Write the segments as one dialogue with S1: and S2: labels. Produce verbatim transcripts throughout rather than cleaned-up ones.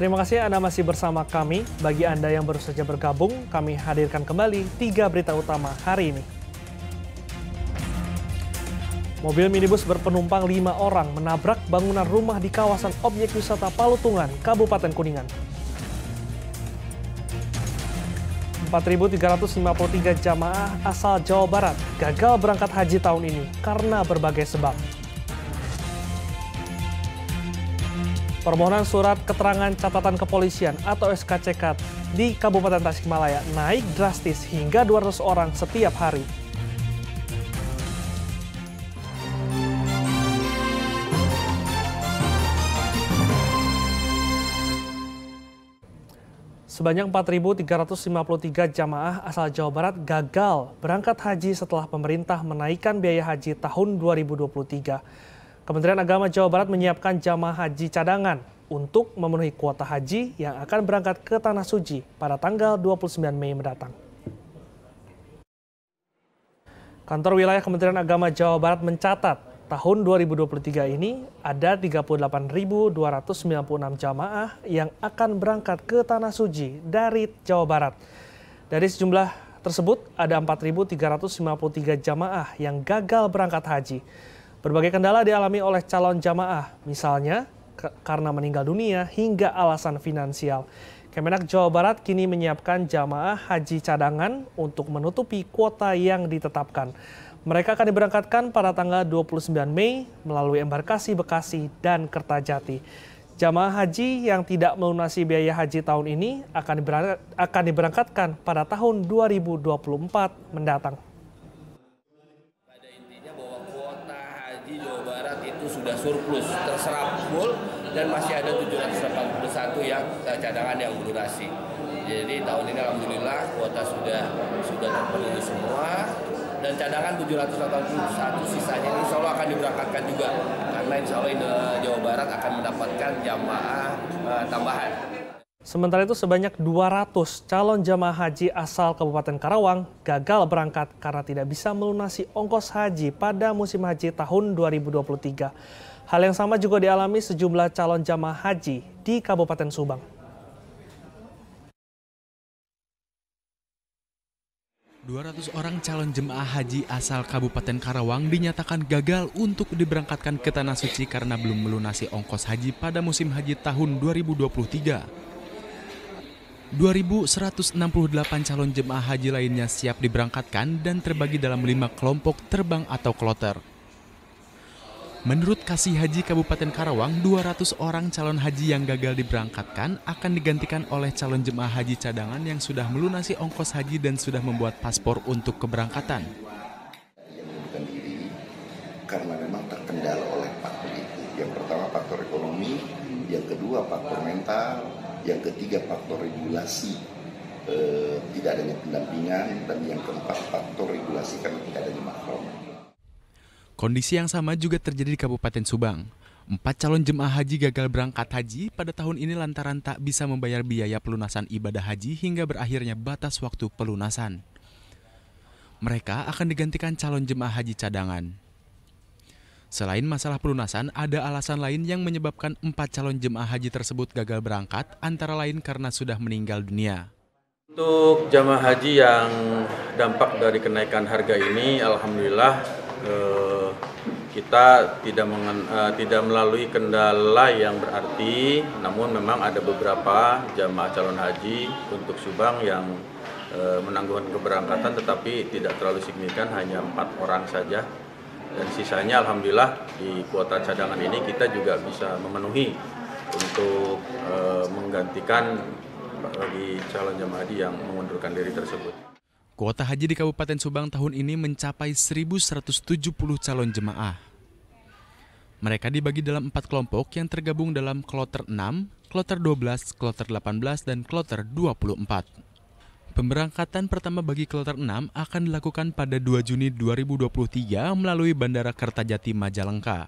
S1: Terima kasih Anda masih bersama kami. Bagi Anda yang baru saja bergabung, kami hadirkan kembali tiga berita utama hari ini. Mobil minibus berpenumpang lima orang menabrak bangunan rumah di kawasan objek wisata Palutungan, Kabupaten Kuningan. empat ribu tiga ratus lima puluh tiga jamaah asal Jawa Barat gagal berangkat haji tahun ini karena berbagai sebab. Permohonan surat keterangan catatan kepolisian atau S K C K di Kabupaten Tasikmalaya naik drastis hingga dua ratus orang setiap hari. Sebanyak empat ribu tiga ratus lima puluh tiga jamaah asal Jawa Barat gagal berangkat haji setelah pemerintah menaikkan biaya haji tahun dua ribu dua puluh tiga. Kementerian Agama Jawa Barat menyiapkan jamaah haji cadangan untuk memenuhi kuota haji yang akan berangkat ke Tanah Suci pada tanggal dua puluh sembilan Mei mendatang. Kantor Wilayah Kementerian Agama Jawa Barat mencatat tahun dua ribu dua puluh tiga ini ada tiga puluh delapan ribu dua ratus sembilan puluh enam jamaah yang akan berangkat ke Tanah Suci dari Jawa Barat. Dari sejumlah tersebut ada empat ribu tiga ratus lima puluh tiga jamaah yang gagal berangkat haji. Berbagai kendala dialami oleh calon jamaah, misalnya ke karena meninggal dunia hingga alasan finansial. Kemenak Jawa Barat kini menyiapkan jamaah haji cadangan untuk menutupi kuota yang ditetapkan. Mereka akan diberangkatkan pada tanggal dua puluh sembilan Mei melalui embarkasi Bekasi dan Kertajati. Jamaah haji yang tidak melunasi biaya haji tahun ini akan akan diberangkatkan pada tahun dua ribu dua puluh empat mendatang.
S2: Pada intinya bahwa kuota haji Jawa Barat itu sudah surplus, terserap full, dan masih ada tujuh ratus delapan puluh satu yang cadangan yang melunasi. Jadi tahun ini alhamdulillah kuota sudah sudah terpenuhi semua. Dan cadangan tujuh ratus delapan puluh satu sisanya ini insya Allah akan diberangkatkan juga. Karena insya Allah ini Jawa Barat akan mendapatkan jamaah uh, tambahan.
S1: Sementara itu sebanyak dua ratus calon jamaah haji asal Kabupaten Karawang gagal berangkat karena tidak bisa melunasi ongkos haji pada musim haji tahun dua ribu dua puluh tiga. Hal yang sama juga dialami sejumlah calon jamaah haji di Kabupaten Subang.
S3: dua ratus orang calon jemaah haji asal Kabupaten Karawang dinyatakan gagal untuk diberangkatkan ke Tanah Suci karena belum melunasi ongkos haji pada musim haji tahun dua ribu dua puluh tiga. dua ribu seratus enam puluh delapan calon jemaah haji lainnya siap diberangkatkan dan terbagi dalam lima kelompok terbang atau kloter. Menurut Kasih Haji Kabupaten Karawang, dua ratus orang calon haji yang gagal diberangkatkan akan digantikan oleh calon jemaah haji cadangan yang sudah melunasi ongkos haji dan sudah membuat paspor untuk keberangkatan.
S4: Yang mengundurkan diri karena memang terkendala oleh faktor itu. Yang pertama faktor ekonomi, yang kedua faktor mental, yang ketiga faktor regulasi, eh, tidak adanya pendampingan, dan yang keempat faktor regulasi karena tidak adanya mahram.
S3: Kondisi yang sama juga terjadi di Kabupaten Subang. Empat calon jemaah haji gagal berangkat haji pada tahun ini lantaran tak bisa membayar biaya pelunasan ibadah haji hingga berakhirnya batas waktu pelunasan. Mereka akan digantikan calon jemaah haji cadangan. Selain masalah pelunasan, ada alasan lain yang menyebabkan empat calon jemaah haji tersebut gagal berangkat, antara lain karena sudah meninggal dunia.
S5: Untuk jemaah haji yang dampak dari kenaikan harga ini, alhamdulillah Eh, kita tidak mengen, eh, tidak melalui kendala yang berarti, namun memang ada beberapa jamaah calon haji untuk Subang yang eh, menangguhkan keberangkatan tetapi tidak terlalu signifikan, hanya empat orang saja, dan sisanya alhamdulillah di kuota cadangan ini kita juga bisa memenuhi untuk eh, menggantikan bagi calon jamaah haji yang mengundurkan diri tersebut.
S3: Kuota haji di Kabupaten Subang tahun ini mencapai seribu seratus tujuh puluh calon jemaah. Mereka dibagi dalam empat kelompok yang tergabung dalam kloter enam, kloter dua belas, kloter delapan belas, dan kloter dua puluh empat. Pemberangkatan pertama bagi kloter enam akan dilakukan pada dua Juni dua ribu dua puluh tiga melalui Bandara Kertajati Majalengka.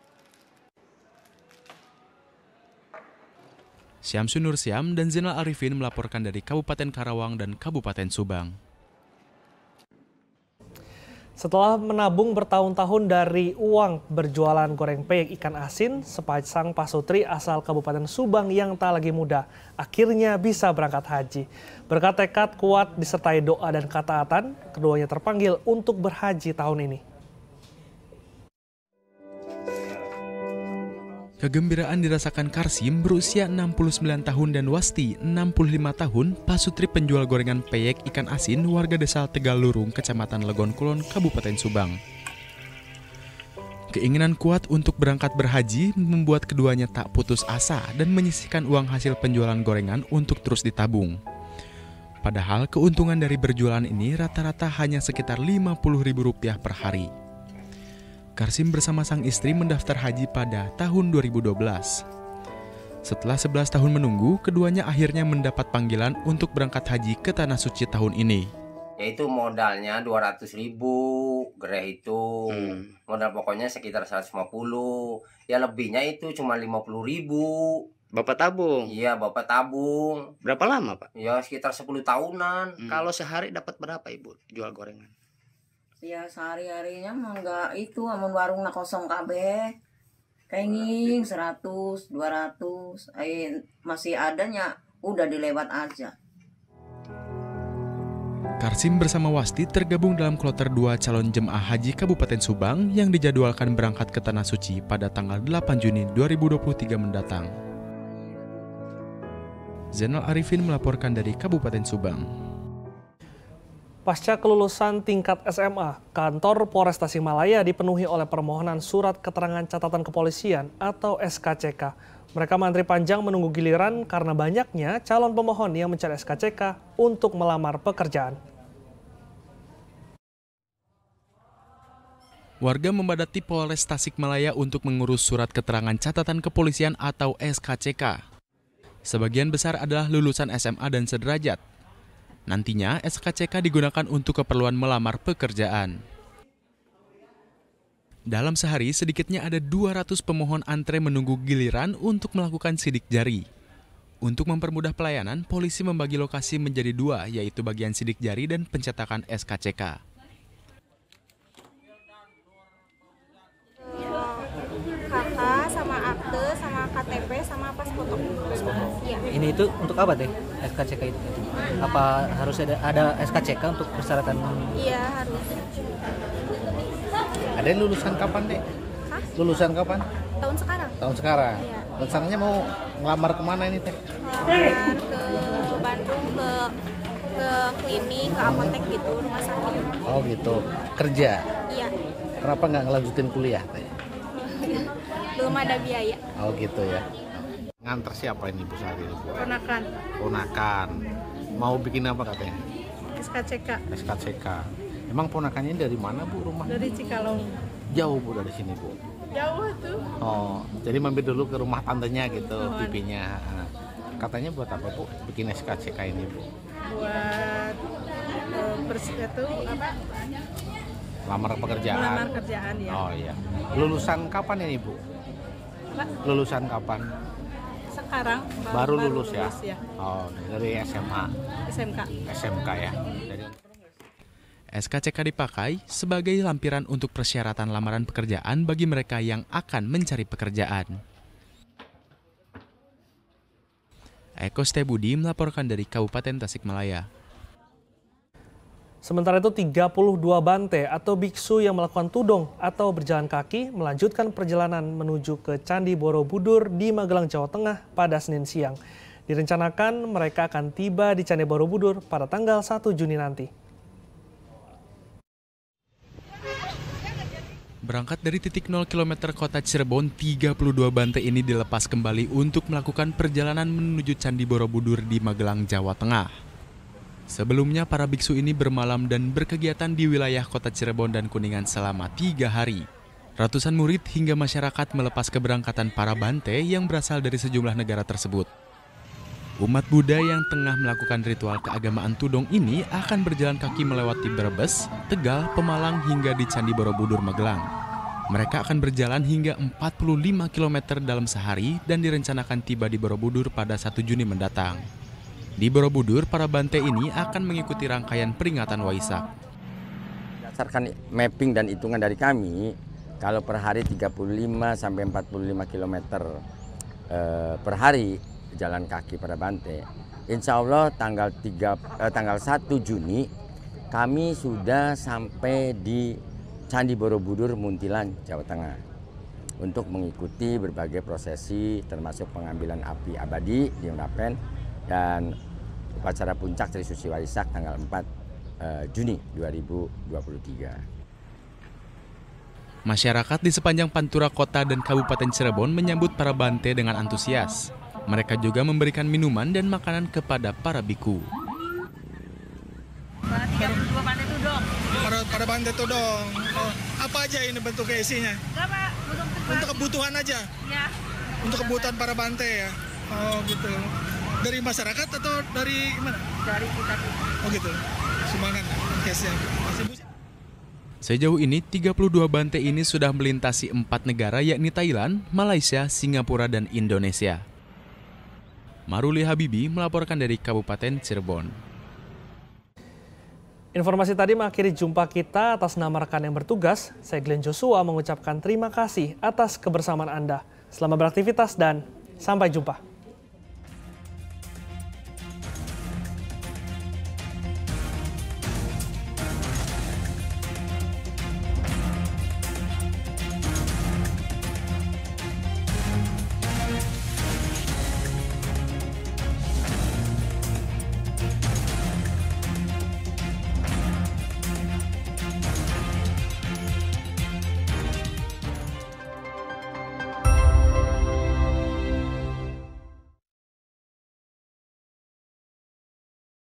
S3: Syamsun Nursyam dan Zainal Arifin melaporkan dari Kabupaten Karawang dan Kabupaten Subang.
S1: Setelah menabung bertahun-tahun dari uang berjualan goreng peyek ikan asin, sepasang pasutri asal Kabupaten Subang yang tak lagi muda akhirnya bisa berangkat haji. Berkat tekad kuat disertai doa dan ketaatan, keduanya terpanggil untuk berhaji tahun ini.
S3: Kegembiraan dirasakan Karsim berusia enam puluh sembilan tahun dan Wasti enam puluh lima tahun, pasutri penjual gorengan peyek ikan asin warga desa Tegal Lurung, Kecamatan Legon Kulon, Kabupaten Subang. Keinginan kuat untuk berangkat berhaji membuat keduanya tak putus asa dan menyisihkan uang hasil penjualan gorengan untuk terus ditabung. Padahal keuntungan dari berjualan ini rata-rata hanya sekitar lima puluh ribu rupiah per hari. Karsim bersama sang istri mendaftar haji pada tahun dua ribu dua belas. Setelah sebelas tahun menunggu, keduanya akhirnya mendapat panggilan untuk berangkat haji ke Tanah Suci tahun ini.
S6: Yaitu modalnya dua ratus ribu, gereh itu hmm. modal pokoknya sekitar seratus lima puluh. Ya lebihnya itu cuma lima puluh ribu.
S7: Bapak tabung?
S6: Iya, Bapak tabung.
S7: Berapa lama, Pak?
S6: Ya sekitar sepuluh tahunan.
S7: Hmm. Kalau sehari dapat berapa, Ibu, jual gorengan?
S8: Ya sehari-harinya mah enggak itu, amun warung na kosong kabeh. Kenging seratus, dua ratus, eh masih adanya udah dilewat aja.
S3: Karsim bersama Wasti tergabung dalam kloter dua calon jemaah haji Kabupaten Subang yang dijadwalkan berangkat ke Tanah Suci pada tanggal delapan Juni dua ribu dua puluh tiga mendatang. Zainal Arifin melaporkan dari Kabupaten Subang.
S1: Pasca kelulusan tingkat S M A, kantor Polres Tasikmalaya dipenuhi oleh permohonan surat keterangan catatan kepolisian atau S K C K. Mereka mantri panjang menunggu giliran karena banyaknya calon pemohon yang mencari S K C K untuk melamar pekerjaan.
S3: Warga membadati Polres Tasikmalaya untuk mengurus surat keterangan catatan kepolisian atau S K C K. Sebagian besar adalah lulusan S M A dan sederajat. Nantinya S K C K digunakan untuk keperluan melamar pekerjaan. Dalam sehari sedikitnya ada dua ratus pemohon antre menunggu giliran untuk melakukan sidik jari. Untuk mempermudah pelayanan, polisi membagi lokasi menjadi dua, yaitu bagian sidik jari dan pencetakan S K C K.
S9: Kakak sama akte, sama K T P, sama pas foto. Ya.
S10: Ini itu untuk apa deh S K C K itu? Apa harus ada ada S K C K untuk persyaratan?
S9: Iya harus.
S10: Ada yang lulusan kapan deh?
S9: Hah?
S10: Lulusan kapan?
S9: Tahun sekarang.
S10: Tahun sekarang.
S9: Iya.
S10: Rencananya mau ngelamar kemana ini teh?
S9: Ngelamar ke Bandung, ke ke klinik, ke apotek gitu, rumah sakit.
S10: Oh gitu. Kerja?
S9: Iya.
S10: Kenapa nggak ngelanjutin kuliah teh?
S9: Belum ada biaya.
S10: Oh gitu ya. Nganter siapa ini Bu saat ini?
S9: Ponakan.
S10: Ponakan. Mau bikin apa katanya?
S9: S K C K.
S10: S K C K. Emang ponakannya dari mana Bu rumah?
S9: Dari Cikalong.
S10: Jauh Bu dari sini Bu?
S9: Jauh tuh.
S10: Oh, jadi mampir dulu ke rumah tantenya gitu, pipinya. Nah, katanya buat apa Bu? Bikin S K C K ini Bu?
S9: Buat uh, bersih itu apa?
S10: Lamar pekerjaan.
S9: Melamar kerjaan ya.
S10: Oh iya. Lulusan kapan ini Bu?
S9: Apa?
S10: Lulusan kapan?
S9: Sekarang
S10: Baru,
S9: baru
S10: lulus,
S9: lulus
S10: ya?
S9: ya.
S10: Oh, dari S M A.
S9: S M K.
S10: S M K ya. Jadi...
S3: S K C K dipakai sebagai lampiran untuk persyaratan lamaran pekerjaan bagi mereka yang akan mencari pekerjaan. Eko Stebudi melaporkan dari Kabupaten Tasikmalaya.
S1: Sementara itu tiga puluh dua bante atau biksu yang melakukan tudong atau berjalan kaki melanjutkan perjalanan menuju ke Candi Borobudur di Magelang, Jawa Tengah pada Senin siang. Direncanakan mereka akan tiba di Candi Borobudur pada tanggal satu Juni nanti.
S3: Berangkat dari titik nol kilometer kota Cirebon, tiga puluh dua bante ini dilepas kembali untuk melakukan perjalanan menuju Candi Borobudur di Magelang, Jawa Tengah. Sebelumnya, para biksu ini bermalam dan berkegiatan di wilayah kota Cirebon dan Kuningan selama tiga hari. Ratusan murid hingga masyarakat melepas keberangkatan para bante yang berasal dari sejumlah negara tersebut. Umat Buddha yang tengah melakukan ritual keagamaan tudong ini akan berjalan kaki melewati Brebes, Tegal, Pemalang hingga di Candi Borobudur, Magelang. Mereka akan berjalan hingga empat puluh lima kilometer dalam sehari dan direncanakan tiba di Borobudur pada satu Juni mendatang. Di Borobudur, para bante ini akan mengikuti rangkaian peringatan Waisak.
S11: berdasarkan mapping dan hitungan dari kami, kalau per hari tiga puluh lima sampai empat puluh lima kilometer eh, per hari jalan kaki pada Bante, insya Allah tanggal, tiga, eh, tanggal satu Juni kami sudah sampai di Candi Borobudur, Muntilan, Jawa Tengah untuk mengikuti berbagai prosesi termasuk pengambilan api abadi di Merapen dan upacara puncak Tri Suci Waisak tanggal empat Juni dua ribu dua puluh tiga.
S3: Masyarakat di sepanjang Pantura Kota dan Kabupaten Cirebon menyambut para Bante dengan antusias. Mereka juga memberikan minuman dan makanan kepada para biku.
S12: tiga puluh dua Bante Tudong. Para, para Bante Tudong. Oh, apa aja ini bentuknya isinya?
S9: Enggak, Pak. Untuk,
S12: Untuk kebutuhan aja?
S9: Ya.
S12: Untuk kebutuhan para Bante ya? Oh gitu. Dari masyarakat atau dari mana?
S9: Dari kita.
S12: Oh gitu. Semangat. Oke, siap.
S3: Sejauh ini, tiga puluh dua Bante ini sudah melintasi empat negara yakni Thailand, Malaysia, Singapura, dan Indonesia. Maruli Habibi melaporkan dari Kabupaten Cirebon.
S1: Informasi tadi mengakhiri jumpa kita. Atas nama rekan yang bertugas, saya Glenn Joshua mengucapkan terima kasih atas kebersamaan Anda. Selamat beraktivitas dan sampai jumpa.